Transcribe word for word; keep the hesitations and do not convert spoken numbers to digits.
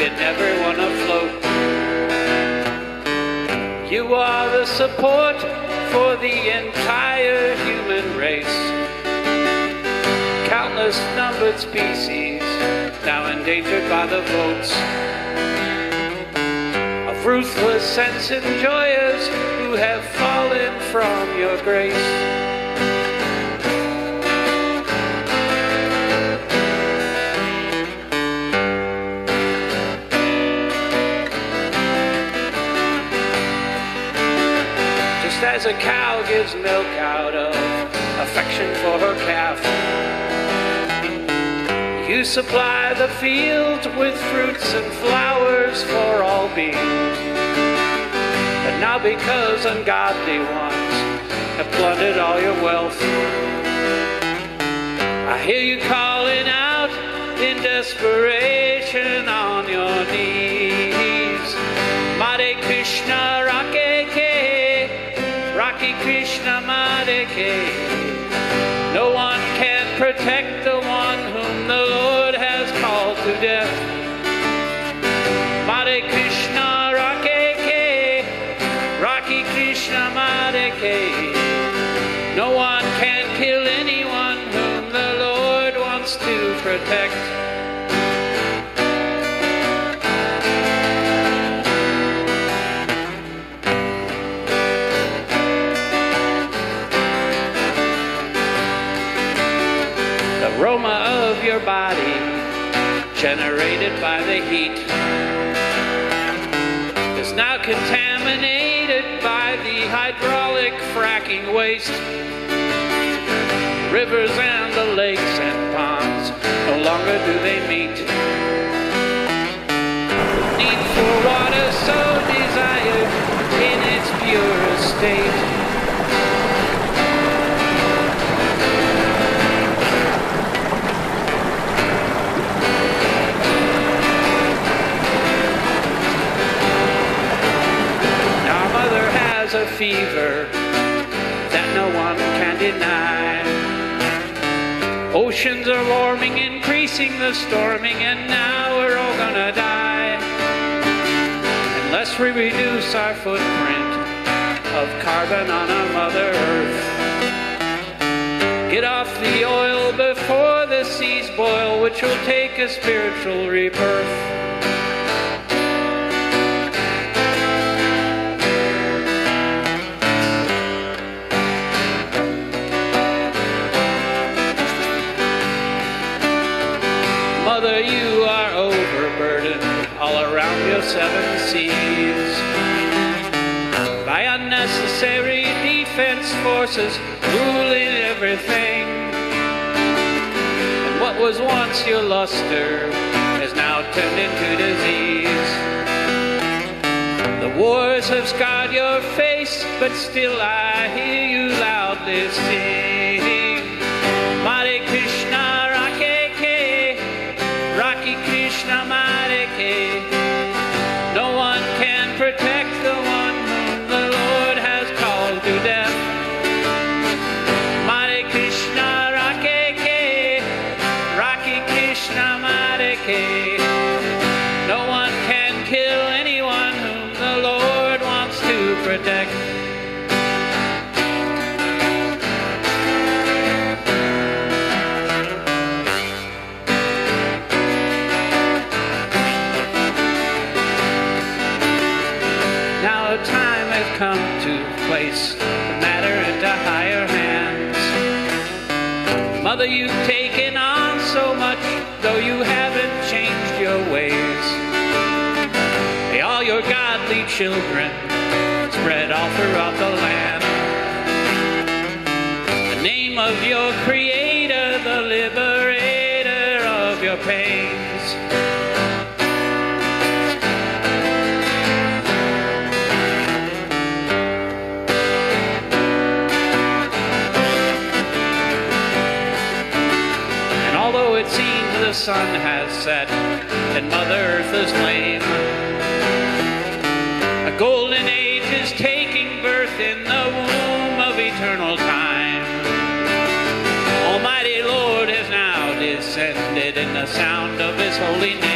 keeping everyone afloat. You are the support for the entire human race. Countless numbered species, now endangered by the votes of ruthless sense enjoyers who have fallen from your grace. Just as a cow gives milk out of affection for her calf, you supply the field with fruits and flowers for all beings. But now because ungodly ones have plundered all your wealth, I hear you calling out in desperation on your knees. Mare Krishna, rakhe, rakhe Krishna, mare. No one can protect the one whom the Lord has called to death. Mare Krishna, rakhe, rakhe Krishna, mare. No one can kill anyone whom the Lord wants to protect. The aroma of your body, generated by the heat, is now contaminated by the hydraulic fracking waste. Rivers and the lakes and ponds, no longer do they meet. The need for water so desired in its purest state. A fever that no one can deny. Oceans are warming, increasing the storming, and now we're all gonna die unless we reduce our footprint of carbon on our Mother Earth. Get off the oil before the seas boil, which will take a spiritual rebirth. Mother, you are overburdened all around your seven seas by unnecessary defense forces ruling everything. And what was once your luster has now turned into disease. The wars have scarred your face, but still I hear you loudly sing. Mare Krishna, rakhe Krishna, mare. No one can protect the one whom the Lord has called to death. Mare Krishna, rakhe, rakhe Krishna, mare. No one can kill anyone whom the Lord wants to protect. Now time has come to place the matter into higher hands. Mother, you've taken on so much, though you haven't changed your ways. May all your godly children spread all throughout the land the name of your Creator, the liberator of your pains. Although it seems the sun has set and Mother Earth is lame, a golden age is taking birth in the womb of eternal time. Almighty Lord has now descended in the sound of His holy name.